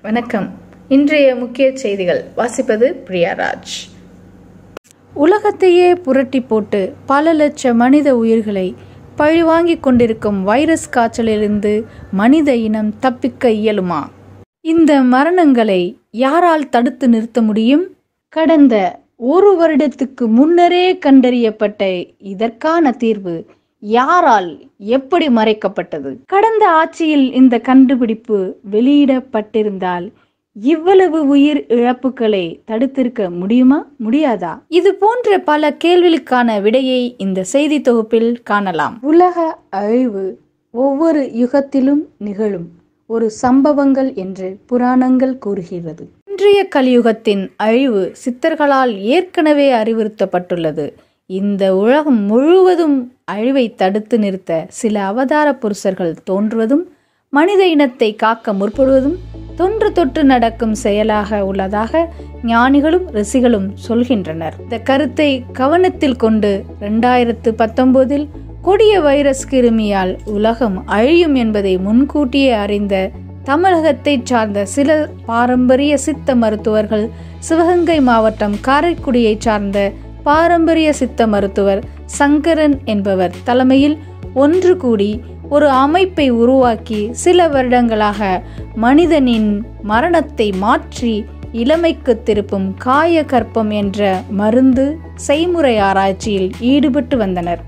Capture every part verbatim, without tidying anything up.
வணக்கம். இன்றைய முக்கிய செய்திகள் வாசிப்பது பிரியாராஜ். உலகத்தையே புரட்டி போட்டு பல லட்சம் மனித உயிர்களை பழிவாங்கிக் கொண்டிருக்கும் வைரஸ் காய்ச்சலிலிருந்து மனித இனம் தப்பிக்க இயலுமா? இந்த மரணங்களை யாரால் தடுத்து நிறுத்த முடியும்? கடந்த ஒரு வருடத்துக்கு முன்னரே கண்டறியப்பட்ட இதற்கான தீர்வு யாரால் எப்படி மறைக்கப்பட்டது? கடந்த ஆட்சியில் இந்த கண்டுபிடிப்பு வெளியிடப்பட்டிருந்தால் இவ்வளவு உயிர் இழப்புகளை தடுத்திருக்க முடியுமா, முடியாதா? இது போன்ற பல கேள்விகளுக்கான விடையை இந்த செய்தி தொகுப்பில் காணலாம். உலக அழிவு ஒவ்வொரு யுகத்திலும் நிகழும் ஒரு சம்பவங்கள் என்று புராணங்கள் கூறுகிறது. இன்றைய கலியுகத்தின் அழிவு சித்தர்களால் ஏற்கனவே அறிவுறுத்தப்பட்டுள்ளது. இந்த உலகம் முழுவதும் அழிவை தடுத்து நிறுத்த சில அவதார புருஷர்கள் தோன்றுவதும் மனித இனத்தை காக்க முற்படுவதும் தொன்று தொட்டு நடக்கும் செயலாக உள்ளதாக ஞானிகளும் ரிஷிகளும் சொல்கின்றனர். இந்த கருத்தை கவனத்தில் கொண்டு இரண்டாயிரத்து பத்தொன்பதில் கொடிய வைரஸ் கிருமியால் உலகம் அழியும் என்பதை முன்கூட்டியே அறிந்த தமிழகத்தை சார்ந்த சில பாரம்பரிய சித்த மருத்துவர்கள் சிவகங்கை மாவட்டம் காரைக்குடியை சார்ந்த பாரம்பரிய சித்த மருத்துவர் சங்கரன் என்பவர் தலைமையில் ஒன்று கூடி ஒரு அமைப்பை உருவாக்கி சில வருடங்களாக மனிதனின் மரணத்தை மாற்றி இளமைக்கு திருப்பும் காய கற்பம் என்ற மருந்து செய்முறை ஆராய்ச்சியில் ஈடுபட்டு வந்தனர்.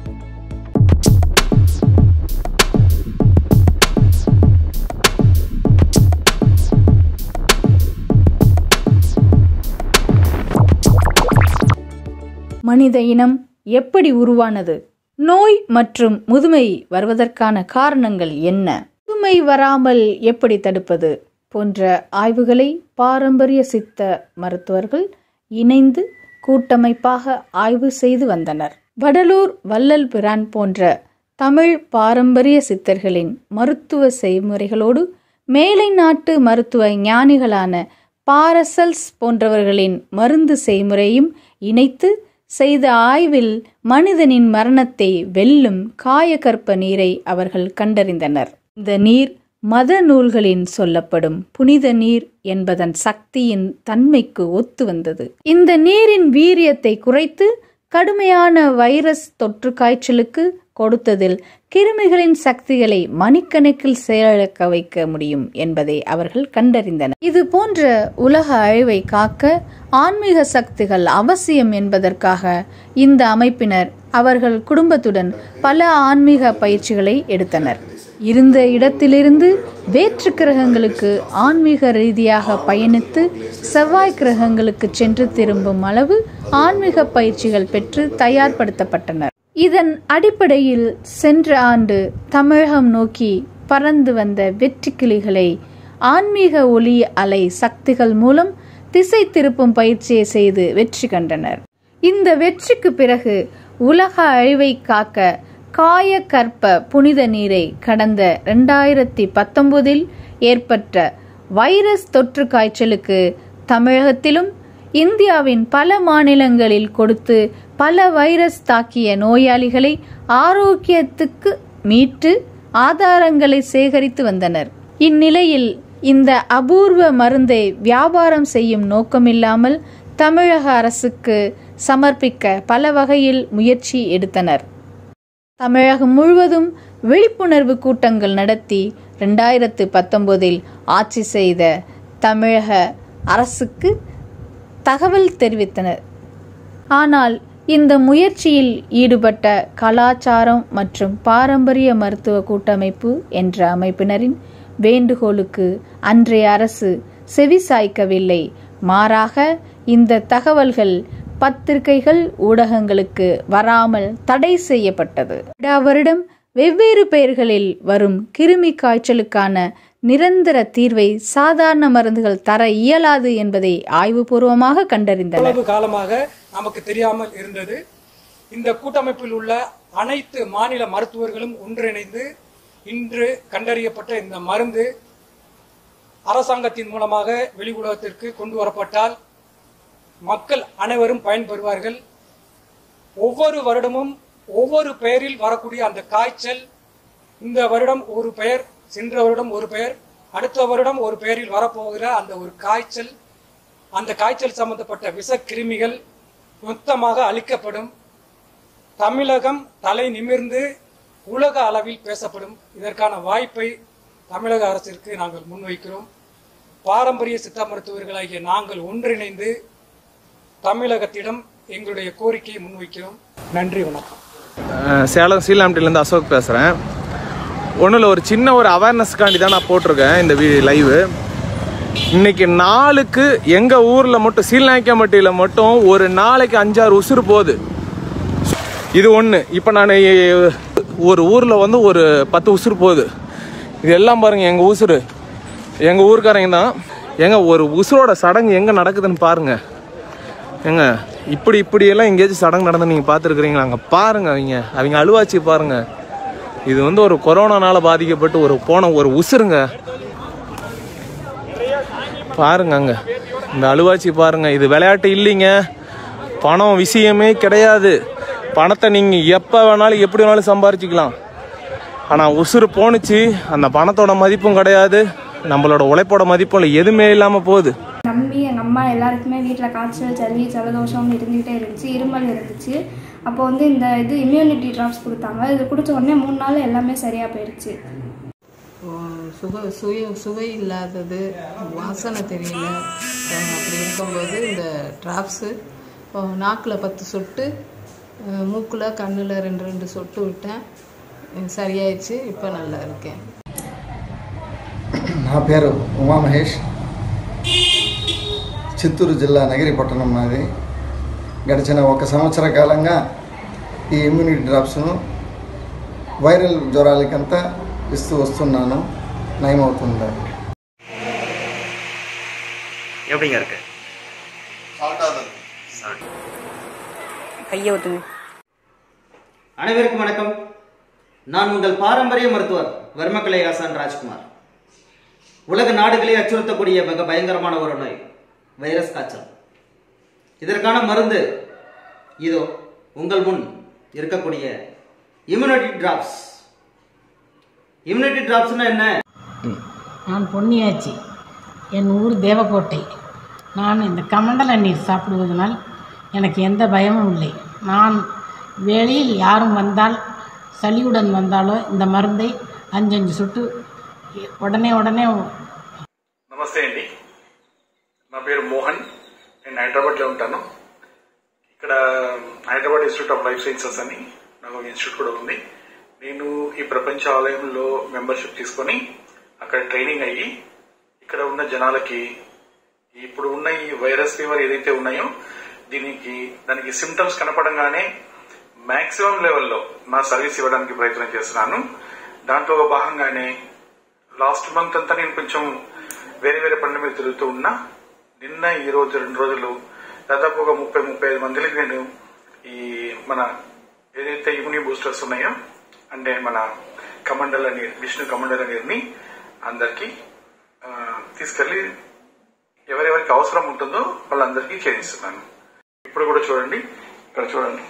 மனித இனம் எப்படி உருவானது? நோய் மற்றும் முதுமை வருவதற்கான காரணங்கள் என்ன? முதுமை வராமல் எப்படி தடுப்பது போன்ற ஆய்வுகளை பாரம்பரிய சித்த மருத்துவர்கள் இணைந்து கூட்டமைப்பாக ஆய்வு செய்து வந்தனர். வடலூர் வள்ளல் பிரான் போன்ற தமிழ் பாரம்பரிய சித்தர்களின் மருத்துவ செய்முறைகளோடு மேலை நாட்டு மருத்துவ ஞானிகளான பாரசல்ஸ் போன்றவர்களின் மருந்து செய்முறையும் இணைத்து செய்த ஆய்வில் மனிதனின் மரணத்தை வெல்லும் காயகற்ப நீரை அவர்கள் கண்டறிந்தனர். இந்த நீர் மத நூல்களின் சொல்லப்படும் புனித நீர் என்பதன் சக்தியின் தன்மைக்கு ஒத்து வந்தது. இந்த நீரின் வீரியத்தை குறைத்து கடுமையான வைரஸ் தொற்று காய்ச்சலுக்கு கொடுத்ததில் கிருமிகளின் சக்திகளை மணிக்கணக்கில் செயலிழக்க வைக்க முடியும் என்பதை அவர்கள் கண்டறிந்தனர். இது போன்ற உலக அழிவை காக்க ஆன்மீக சக்திகள் அவசியம் என்பதற்காக இந்த அமைப்பினர் அவர்கள் குடும்பத்துடன் பல ஆன்மீக பயிற்சிகளை எடுத்தனர். இருந்த இடத்திலிருந்து வேற்று கிரகங்களுக்கு ஆன்மீக ரீதியாக பயணித்து செவ்வாய் கிரகங்களுக்கு சென்று திரும்பும் அளவு ஆன்மீக பயிற்சிகள் பெற்று தயார்படுத்தப்பட்டனர். இதன் அடிப்படையில் சென்ற ஆண்டு தமிழகம் நோக்கி பறந்து வந்த வெற்றி கிளிகளை ஆன்மீக ஒளி அலை சக்திகள் மூலம் திசை திருப்பும் பயிற்சியை செய்து வெற்றி கண்டனர். இந்த வெற்றிக்கு பிறகு உலக அழிவை காக்க காய கற்ப புனித நீரை கடந்த இரண்டாயிரத்தி பத்தொன்பதில் ஏற்பட்ட வைரஸ் தொற்று காய்ச்சலுக்கு தமிழகத்திலும் இந்தியாவின் பல மாநிலங்களில் கொடுத்து பல வைரஸ் தாக்கிய நோயாளிகளை ஆரோக்கியத்துக்கு மீட்டு ஆதாரங்களை சேகரித்து வந்தனர். இந்நிலையில் இந்த அபூர்வ மருந்தை வியாபாரம் செய்யும் நோக்கமில்லாமல் தமிழக அரசுக்கு சமர்ப்பிக்க பல வகையில் முயற்சி எடுத்தனர். தமிழகம் முழுவதும் விழிப்புணர்வு கூட்டங்கள் நடத்தி இரண்டாயிரத்து பத்தொன்பதில் ஆட்சி செய்த தமிழக அரசுக்கு தகவல் தெரிவித்தனர். ஆனால் இந்த முயற்சியில் ஈடுபட்ட கலாச்சாரம் மற்றும் பாரம்பரிய மருத்துவ கூட்டமைப்பு என்ற அமைப்பினரின் வேண்டுகோளுக்கு அன்றைய அரசு செவிசாய்க்கவில்லை. மாறாக இந்த தகவல்கள் பத்திரிகைகள் ஊடகங்களுக்கு வராமல் தடை செய்யப்பட்டது. வருடம் வெவ்வேறு பெயர்களில் வரும் கிருமி காய்ச்சலுக்கான நிரந்தர தீர்வை சாதாரண மருந்துகள் தர இயலாது என்பதை ஆய்வுபூர்வமாக கண்டறிந்தனர். காலமாக நமக்கு தெரியாமல் இருந்தது. இந்த கூட்டமைப்பில் உள்ள அனைத்து மாநில மருத்துவர்களும் ஒன்றிணைந்து இன்று கண்டறியப்பட்ட இந்த மருந்து அரசாங்கத்தின் மூலமாக வெளி உலகத்திற்கு கொண்டு வரப்பட்டால் மக்கள் அனைவரும் பயன்பெறுவார்கள். ஒவ்வொரு வருடமும் ஒவ்வொரு பெயரில் வரக்கூடிய அந்த காய்ச்சல் இந்த வருடம் ஒரு பெயர், சென்ற வருடம் ஒரு பெயர், அடுத்த வருடம் ஒரு பேரில் வரப்போகிற அந்த ஒரு காய்ச்சல், அந்த காய்ச்சல் சம்பந்தப்பட்ட விஷ கிருமிகள் மொத்தமாக அழிக்கப்படும். தமிழகம் தலை நிமிர்ந்து உலக அளவில் பேசப்படும். இதற்கான வாய்ப்பை தமிழக அரசிற்கு நாங்கள் முன்வைக்கிறோம். பாரம்பரிய சித்த மருத்துவர்களாகிய நாங்கள் ஒன்றிணைந்து தமிழகத்திடம் எங்களுடைய கோரிக்கையை முன்வைக்கிறோம். நன்றி, வணக்கம். சேலம் சீலாம்டிலேருந்து அசோக் பேசுகிறேன். ஒன்றும் இல்லை, ஒரு சின்ன ஒரு அவேர்னஸ்க்காண்டி தான் நான் போட்டிருக்கேன் இந்த வீ லைவு. இன்னைக்கு நாளுக்கு எங்கள் ஊரில் மட்டும் சீல்நாய்க்கம்பட்டியில் மட்டும் ஒரு நாளைக்கு அஞ்சாறு உசுறு போகுது. இது ஒன்று. இப்போ நான் ஒரு ஊரில் வந்து ஒரு பத்து உசுறு போகுது. இது எல்லாம் பாருங்கள் எங்கள் உசுறு, எங்கள் ஊருக்காரங்க தான். ஏங்க ஒரு உசுரோட சடங்கு எங்கே நடக்குதுன்னு பாருங்கள். ஏங்க இப்படி இப்படியெல்லாம் எங்கேயாச்சும் சடங்கு நடந்து நீங்கள் பார்த்துருக்குறீங்களா? அங்கே பாருங்கள், அவங்க அவங்க அழுவாச்சி பாருங்கள். இது வந்து ஒரு கொரோனானால பாதிக்கப்பட்டு ஒரு போன ஒரு உசுருங்க. பாருங்க அங்கே இந்த அழுவாச்சி பாருங்க. இது விளையாட்டு இல்லைங்க, பணம் விஷயமே கிடையாது. பணத்தை நீங்கள் எப்போ வேணாலும் எப்படி வேணாலும் சம்பாரிச்சிக்கலாம். ஆனால் உசுறு போணுச்சு, அந்த பணத்தோட மதிப்பும் கிடையாது, நம்மளோட உழைப்போட மதிப்பும் இல்லை, எதுவுமே இல்லாமல் போகுது. தம்பி எங்கள் அம்மா எல்லாருக்குமே வீட்டில் காய்ச்சல், சளி, ஜலதோஷம்னு இருந்துகிட்டே இருந்துச்சு, இருமல் இருந்துச்சு. அப்போ வந்து இந்த இது இம்யூனிட்டி ட்ராப்ஸ் கொடுத்தாங்க. இது குடித்த உடனே மூணு நாள் எல்லாமே சரியாக போயிடுச்சு. சுவை சுய சுவை இல்லாதது, வாசனை தெரியல, அப்படி இருக்கும்போது இந்த ட்ராப்ஸு நாக்கில் பத்து சொட்டு, மூக்கில் கண்ணில் ரெண்டு ரெண்டு சொட்டு விட்டேன், சரியாயிடுச்சு. இப்போ நல்லா இருக்கேன். నా పేరు ఉమా మహేష్, చిత్తూరు జిల్లా నగిరి పట్టణం నాది. గడిచిన ఒక సంవత్సర కాలంగా ఈ ఇమ్యూనిటీ డ్రాప్స్ను వైరల్ జ్వరాలకంతా ఇస్తూ వస్తున్నాను. నయమవుతుంది. எப்படிங்க இருக்கு? அனைவருக்கும் வணக்கம். நான் உங்கள் பாரம்பரிய மருத்துவர் வர்மக்கலை ஆசான் ராஜ்குமார். உலக நாடுகளை அச்சுறுத்தக்கூடிய மிக பயங்கரமான ஒரு நோய் வைரஸ் காய்ச்சல். இதற்கான மருந்து இதோ உங்கள் முன் இருக்கக்கூடிய இம்யூனிட்டி டிராப்ஸ். இம்யூனிட்டி டிராப்ஸ்னா என்ன? நான் பொன்னியாச்சி, என் ஊர் தேவக்கோட்டை. நான் இந்த கமண்டல நீர் சாப்பிடுவதனால் எனக்கு எந்த பயமும் இல்லை. நான் வெளியில் யாரும் வந்தால், சளியுடன் வந்தாலோ இந்த மருந்தை அஞ்சு அஞ்சு சொட்டு ఉడనే ఉడనే నమస్తే అండి, నా పేరు మోహన్. నేను హైదరాబాద్లో ఉంటాను. ఇక్కడ Hyderabad institute of life sciences అని నాకు ఇన్స్టిట్యూట్ కూడా ఉంది. నేను ఈ ప్రపంచ ఆలయంలో మెంబర్షిప్ తీసుకొని అక్కడ ట్రైనింగ్ అయ్యి ఇక్కడ ఉన్న జనాలకి ఇప్పుడు ఉన్న ఈ వైరస్ ఫీవర్ ఏదైతే ఉన్నాయో దీనికి దానికి సిమ్టమ్స్ కనపడంగానే మాక్సిమం లెవెల్లో నా సర్వీస్ ఇవ్వడానికి ప్రయత్నం చేస్తున్నాను. దాంట్లో భాగంగానే లాస్ట్ మంత్ అంతా నేను కొంచెం వేరే వేరే పనుల మీద తిరుగుతూ ఉన్నా. నిన్న ఈ రోజు రెండు రోజులు దాదాపు ఒక ముప్పై ముప్పై ఐదు మందికి నేను ఈ మన ఏదైతే ఇమ్యూని బూస్టర్స్ ఉన్నాయో అంటే మన కమండల నీరు, విష్ణు కమండల నీరుని అందరికి తీసుకెళ్లి ఎవరెవరికి అవసరం ఉంటుందో వాళ్ళందరికీ చేయిస్తున్నాను. ఇప్పుడు కూడా చూడండి, ఇక్కడ చూడండి,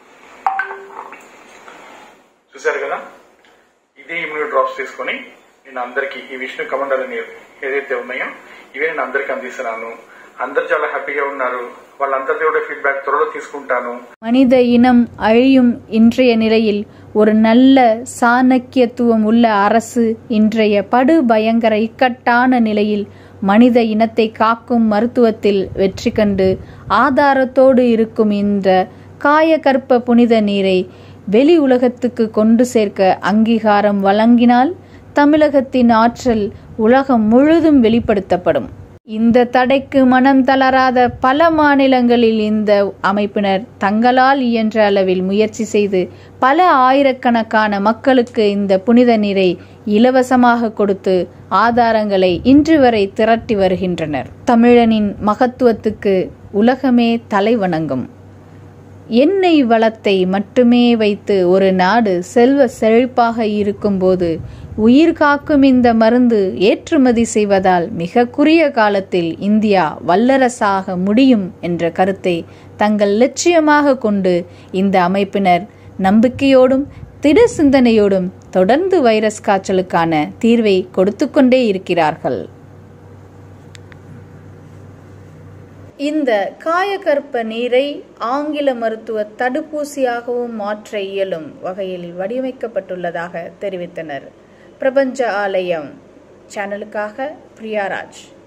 చూశారు కదా, ఇదే ఇమ్యూని డ్రాప్స్ తీసుకొని నేను అందరికి ఈ విష్ణు కమండల నీరు ఏదైతే ఉన్నాయో ఇవే నేను అందరికి అందిస్తున్నాను. అందరు చాలా హ్యాపీగా ఉన్నారు. వాళ్ళందరిది కూడా ఫీడ్బ్యాక్ త్వరలో తీసుకుంటాను. மனித இனம் அழியும் இன்றைய நிலையில் ஒரு நல்ல சாணக்கியத்துவம் உள்ள அரசு இன்றைய படு பயங்கர இக்கட்டான நிலையில் மனித இனத்தை காக்கும் மருத்துவத்தில் வெற்றி கண்டு ஆதாரத்தோடு இருக்கும் இந்த காயகற்ப புனித நீரை வெளி உலகத்துக்கு கொண்டு சேர்க்க அங்கீகாரம் வழங்கினால் தமிழகத்தின் ஆற்றல் உலகம் முழுதும் வெளிப்படுத்தப்படும். இந்த தடைக்கு மனம் தளராத பல மாநிலங்களில் இந்த அமைப்பினர் தங்களால் இயன்ற அளவில் முயற்சி செய்து பல ஆயிரக்கணக்கான மக்களுக்கு இந்த புனித நீரை இலவசமாக கொடுத்து ஆதாரங்களை இன்று வரை திரட்டி வருகின்றனர். தமிழனின் மகத்துவத்துக்கு உலகமே தலை வணங்கும். எண்ணெய் வளத்தை மட்டுமே வைத்து ஒரு நாடு செல்வ செழிப்பாக இருக்கும்போது உயிர் காக்கும் இந்த மருந்து ஏற்றுமதி செய்வதால் மிக குறுகிய காலத்தில் இந்தியா வல்லரசாக முடியும் என்ற கருத்தை தங்கள் லட்சியமாக கொண்டு இந்த அமைப்பினர் நம்பிக்கையோடும் திட சிந்தனையோடும் தொடர்ந்து வைரஸ் காய்ச்சலுக்கான தீர்வை கொடுத்து கொண்டே இருக்கிறார்கள். இந்த காயகற்ப நீரை ஆங்கில மருத்துவ தடுப்பூசியாகவும் மாற்ற இயலும் வகையில் வடிவமைக்கப்பட்டுள்ளதாக தெரிவித்தனர். பிரபஞ்ச ஆலயம் சேனலுக்காக பிரியாராஜ்.